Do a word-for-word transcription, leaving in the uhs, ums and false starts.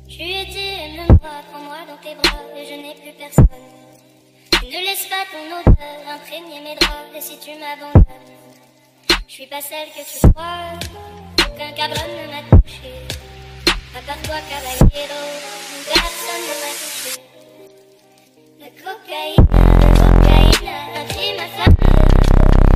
Je lui ai dit, aime-moi, prends-moi dans tes bras, et je n'ai plus personne. Ne laisse pas ton odeur imprégner mes draps, et si tu m'abandonnes, je suis pas celle que tu crois, aucun cabron ne m'a touché. À part toi, caballero, personne ne m'a touché.